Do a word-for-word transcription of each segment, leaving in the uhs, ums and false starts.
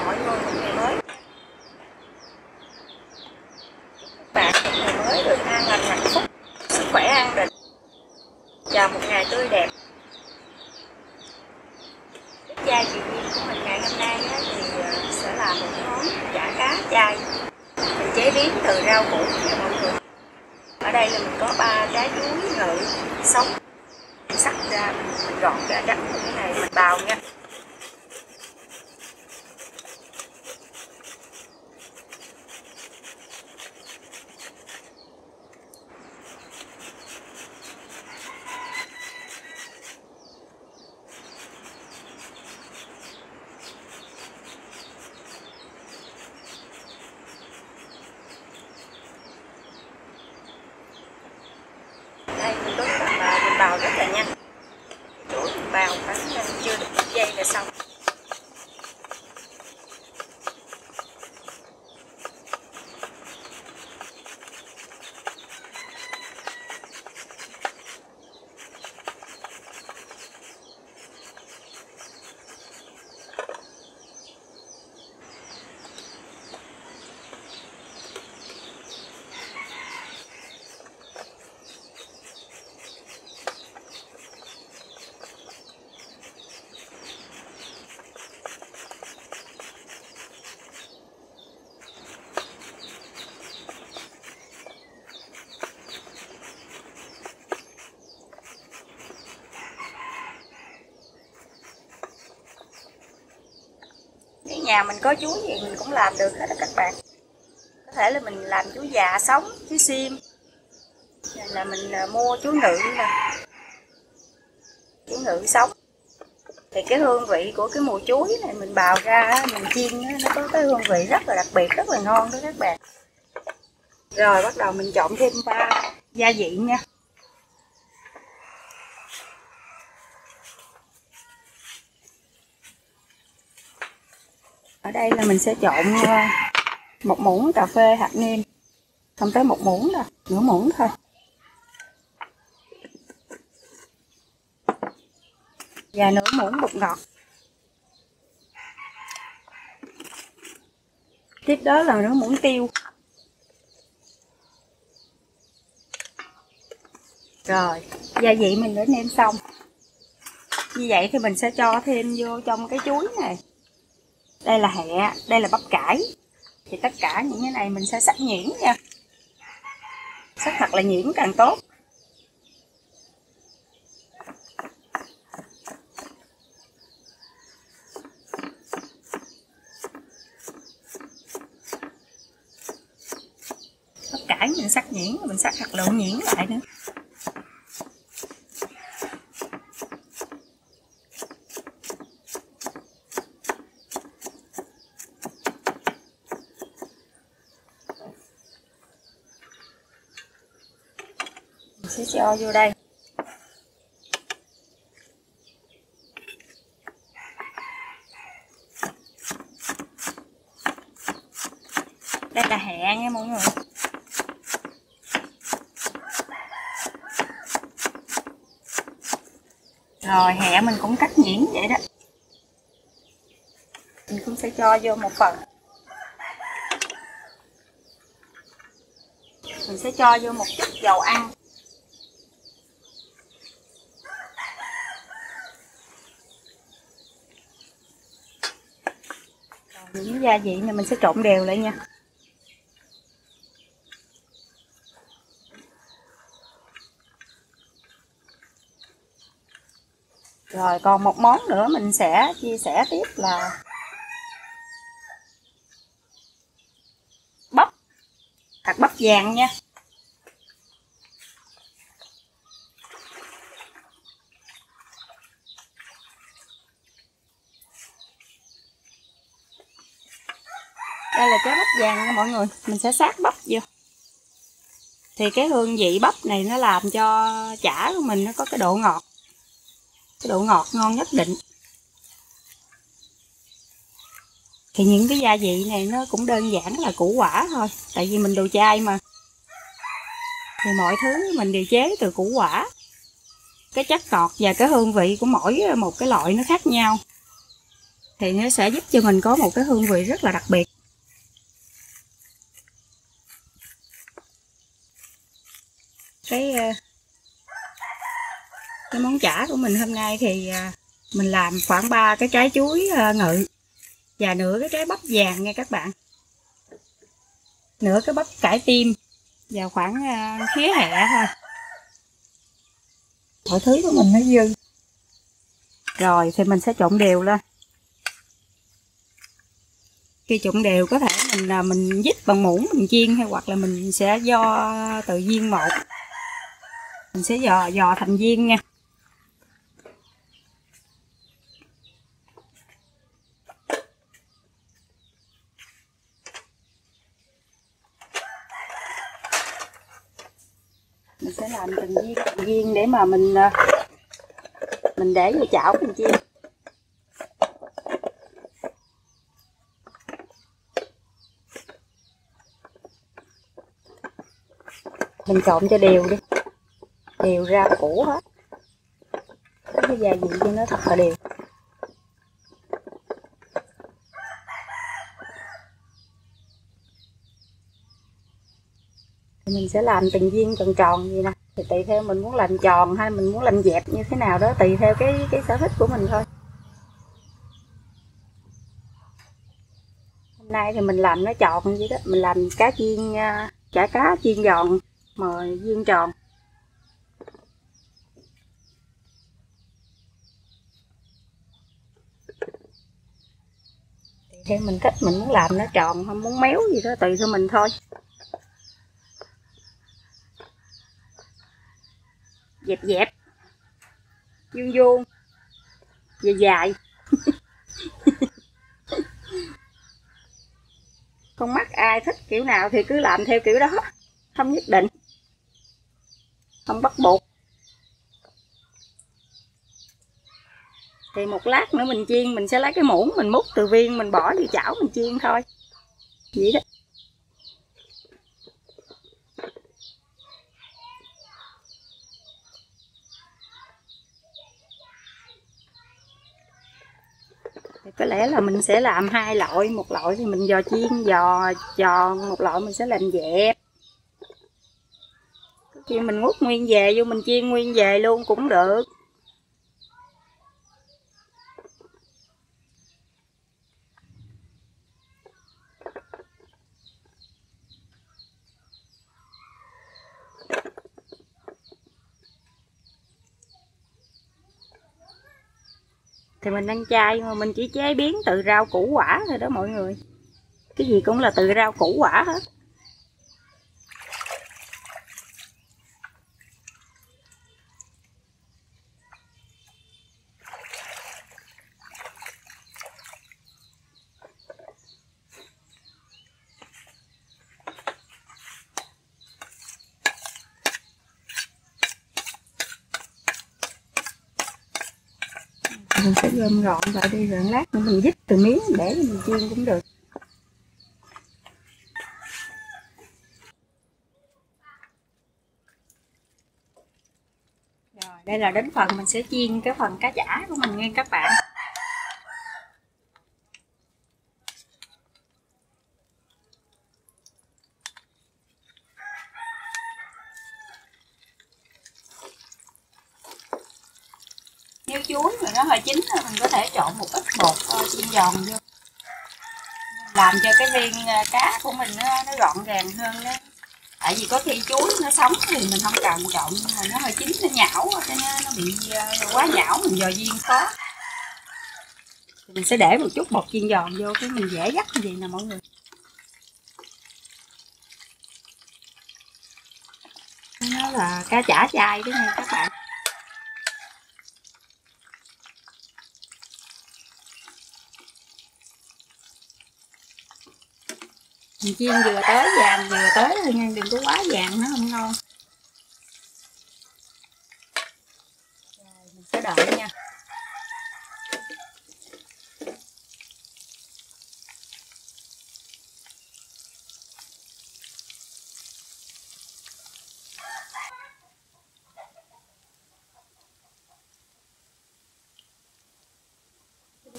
mọi người một ngày mới. Chúc các bạn một ngày mới được an lành hạnh phúc, sức khỏe an định, chào một ngày tươi đẹp. Bếp chay chị Duyên của mình ngày hôm nay á, thì sẽ là một món chả cá chay. Mình chế biến từ rau củ nha mọi người. Ở đây là mình có ba trái chuối ngự sống, mình sắc ra, mình, mình gọt ra trắng như thế này, mình bào nha. Đây mình có bào, mình bào rất là nhanh. Chuối mình bào khoảng chưa được một giây là xong. Nếu nhà mình có chuối gì mình cũng làm được hết đó các bạn. Có thể là mình làm chuối già sống, chuối xiêm, là mình mua chuối ngự nè, chuối ngự sống. Thì cái hương vị của cái mùi chuối này mình bào ra, mình chiên nó có cái hương vị rất là đặc biệt, rất là ngon đó các bạn. Rồi bắt đầu mình trộn thêm ba gia vị nha. Ở đây là mình sẽ trộn một muỗng cà phê hạt nêm, không tới một muỗng đâu, nửa muỗng thôi. Và nửa muỗng bột ngọt. Tiếp đó là nửa muỗng tiêu. Rồi, gia vị mình đã nêm xong. Như vậy thì mình sẽ cho thêm vô trong cái chuối này. Đây là hẹ, đây là bắp cải. Thì tất cả những cái này mình sẽ sắc nhuyễn nha. Sắc thật là nhuyễn càng tốt. Bắp cải mình sắc nhuyễn, mình sắc thật lộn nhuyễn lại nữa. Sẽ cho vô đây. Đây là hẹ nha mọi người. Rồi hẹ mình cũng cắt nhuyễn vậy đó. Mình cũng sẽ cho vô một phần. Mình sẽ cho vô một chút dầu ăn. Những gia vị này mình sẽ trộn đều lại nha. Rồi còn một món nữa mình sẽ chia sẻ tiếp là bắp, hạt bắp vàng nha. Đây là trái bắp vàng nha mọi người, mình sẽ sát bắp vô. Thì cái hương vị bắp này nó làm cho chả của mình nó có cái độ ngọt, cái độ ngọt ngon nhất định. Thì những cái gia vị này nó cũng đơn giản là củ quả thôi, tại vì mình đồ chay mà. Thì mọi thứ mình đều chế từ củ quả. Cái chất ngọt và cái hương vị của mỗi một cái loại nó khác nhau. thì nó sẽ giúp cho mình có một cái hương vị rất là đặc biệt. Cái cái món chả của mình hôm nay thì mình làm khoảng ba cái trái chuối ngự và nửa cái trái bắp vàng nha các bạn, nửa cái bắp cải tim và khoảng khía hẹ thôi. Mọi thứ của mình nó dư rồi thì mình sẽ trộn đều lên. Khi trộn đều có thể mình mình dít bằng muỗng mình chiên, hay hoặc là mình sẽ vo từ viên một, mình sẽ dò dò thành viên nha. Mình sẽ làm từng viên từng viên để mà mình mình để vô chảo mình chiên. Mình trộn cho đều đi, đều rau củ hết, cái gia vị cho nó thật là đều. Mình sẽ làm từng viên tròn tròn gì nè, thì tùy theo mình muốn làm tròn hay mình muốn làm dẹp như thế nào đó, tùy theo cái cái sở thích của mình thôi. Hôm nay thì mình làm nó tròn vậy đó, mình làm cá chiên, chả cá chiên giòn mà viên tròn. Tùy theo mình thích, mình muốn làm nó tròn không muốn méo gì đó, tùy theo mình thôi. Dẹp dẹp, vuông vuông, dài dài. Con mắt ai thích kiểu nào thì cứ làm theo kiểu đó, không nhất định, không bắt buộc. Thì một lát nữa mình chiên mình sẽ lấy cái muỗng mình múc từ viên mình bỏ vô chảo mình chiên thôi, vậy đó. Thì có lẽ là mình sẽ làm hai loại, một loại thì mình giò chiên giò giòn, một loại mình sẽ làm dẹp. Khi mình múc nguyên về vô mình chiên nguyên về luôn cũng được. Thì mình ăn chay mà mình chỉ chế biến từ rau củ quả thôi đó mọi người, cái gì cũng là từ rau củ quả hết. Mình sẽ gom gọn lại đi rồi lát nữa mình dít từ miếng để mình chiên cũng được. Rồi đây là đến phần mình sẽ chiên cái phần cá chả của mình nha các bạn. Nếu chuối mà nó hơi chín thì mình có thể trộn một ít bột chiên giòn vô, làm cho cái viên cá của mình nó, nó gọn gàng hơn đó. Tại vì có khi chuối nó sống thì mình không cần trộn, nhưng mà nó hơi chín nó nhão, cho nó, nó bị quá nhão mình dò viên khó. Thì mình sẽ để một chút bột chiên giòn vô, cái mình dễ gắt như vậy nè mọi người. Nó là cá chả chay đó nha các bạn. Mình chiên vừa tới vàng vừa tới thôi nha, đừng có quá vàng nó không ngon. Rồi mình sẽ đợi nha.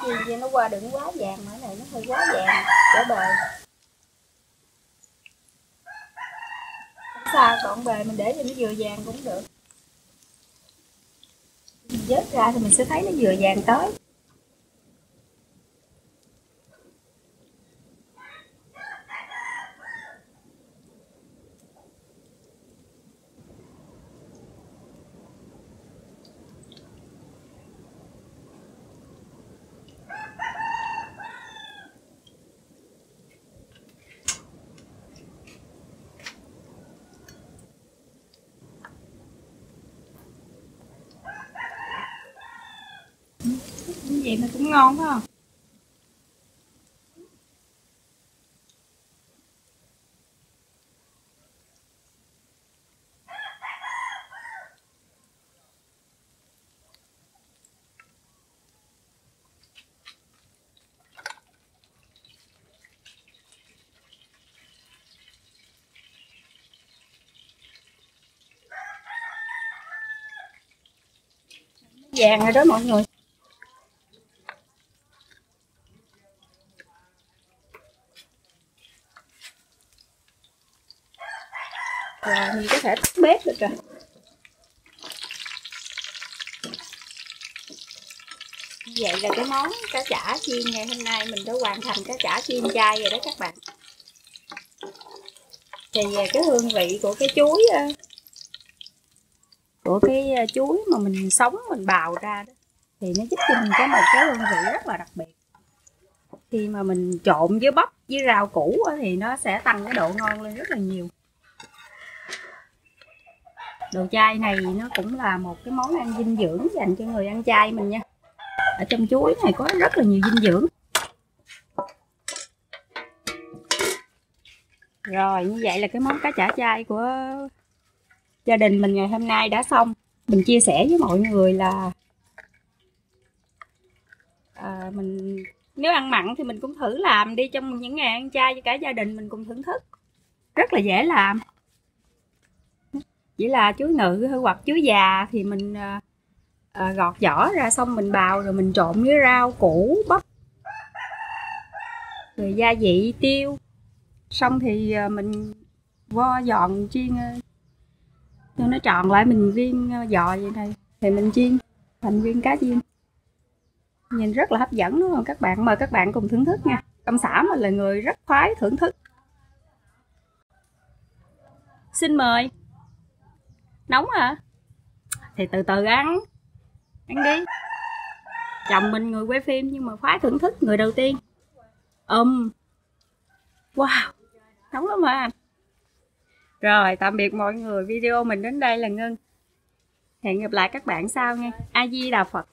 chiên cho nó qua đừng quá vàng, mà cái này nó hơi quá vàng trở bề. Không sao, còn bề mình để cho nó vừa vàng cũng được. Mình vớt ra thì mình sẽ thấy nó vừa vàng tới. Vậy mà cũng ngon phải không? Vàng rồi đó mọi người. Rồi mình có thể tắt bếp được rồi. Vậy là cái món cá chả chiên ngày hôm nay mình đã hoàn thành cá chả chiên chay rồi đó các bạn. Thì cái hương vị của cái chuối của cái chuối mà mình sống mình bào ra đó thì nó giúp cho mình có một cái hương vị rất là đặc biệt. Khi mà mình trộn với bắp với rau củ thì nó sẽ tăng cái độ ngon lên rất là nhiều. Đồ chay này nó cũng là một cái món ăn dinh dưỡng dành cho người ăn chay mình nha. Ở trong chuối này có rất là nhiều dinh dưỡng. Rồi như vậy là cái món cá chả chay của gia đình mình ngày hôm nay đã xong. Mình chia sẻ với mọi người là à, mình nếu ăn mặn thì mình cũng thử làm đi trong những ngày ăn chay cho cả gia đình mình cùng thưởng thức. Rất là dễ làm. Chỉ là chuối ngự hoặc chuối già thì mình à, à, gọt vỏ ra xong mình bào rồi mình trộn với rau củ bắp rồi gia vị tiêu, xong thì à, mình vo giòn chiên cho nó tròn lại, mình viên giò vậy này thì mình chiên thành viên cá chiên, nhìn rất là hấp dẫn đúng không các bạn? Mời các bạn cùng thưởng thức nha. Ông xã mình là người rất khoái thưởng thức. Xin mời. Nóng hả? Thì từ từ ăn. Ăn đi. Chồng mình người quay phim nhưng mà khoái thưởng thức người đầu tiên. Um. Wow. Nóng lắm hả anh? Rồi tạm biệt mọi người. Video mình đến đây là ngưng. Hẹn gặp lại các bạn sau nha. A Di Đà Phật.